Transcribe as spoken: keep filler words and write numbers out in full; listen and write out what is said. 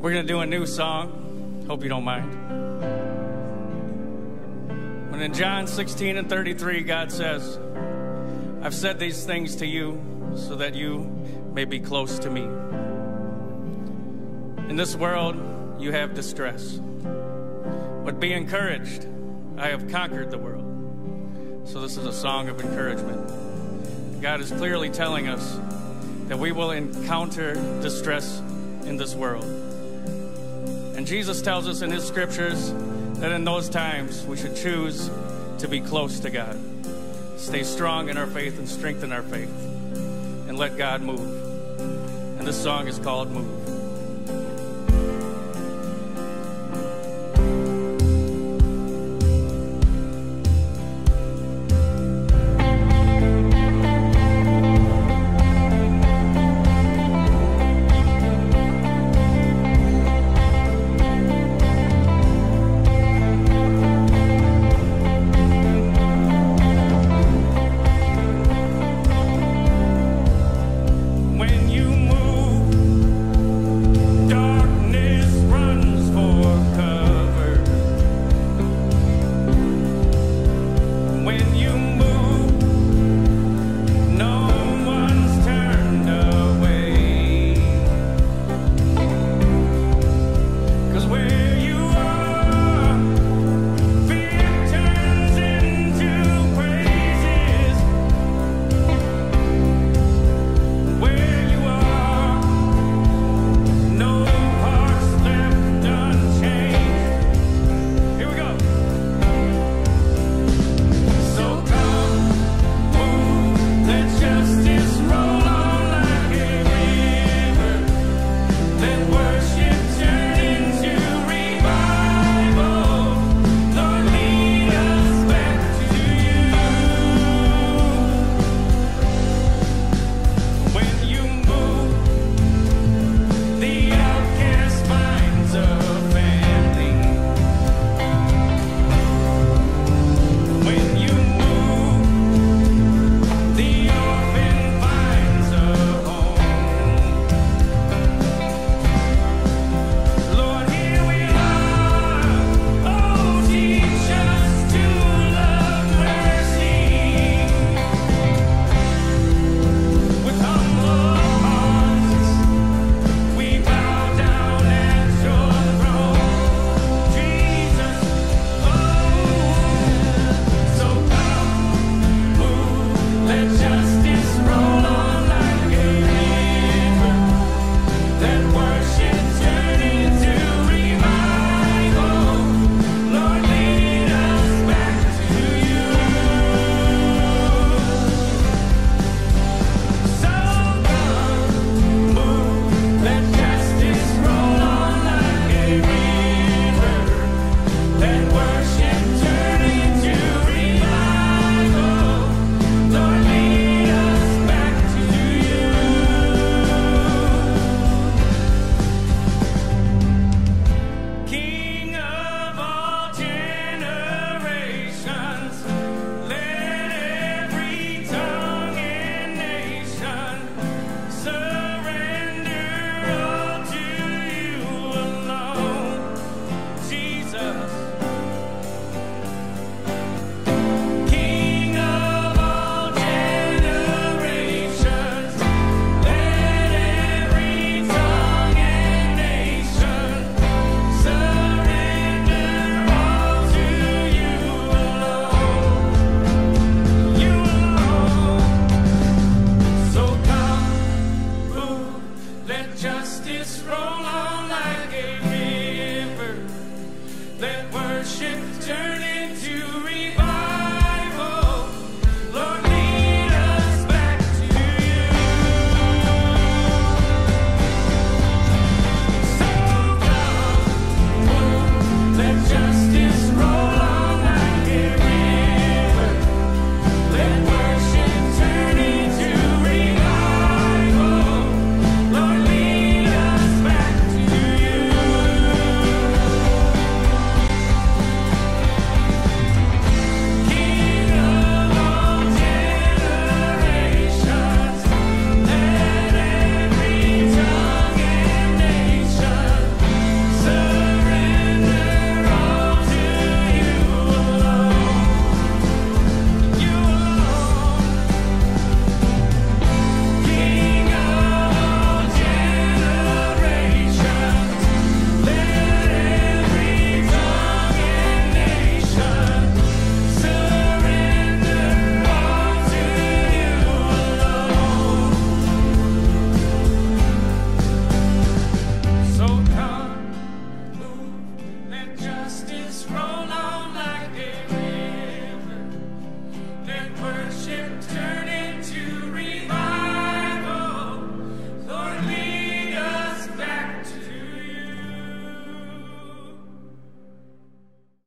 We're going to do a new song. Hope you don't mind. When in John sixteen and thirty-three, God says, I've said these things to you so that you may be close to me. In this world, you have distress. But be encouraged. I have conquered the world. So this is a song of encouragement. God is clearly telling us that we will encounter distress in this world. And Jesus tells us in his scriptures that in those times we should choose to be close to God. Stay strong in our faith and strengthen our faith. And let God move. And this song is called Move.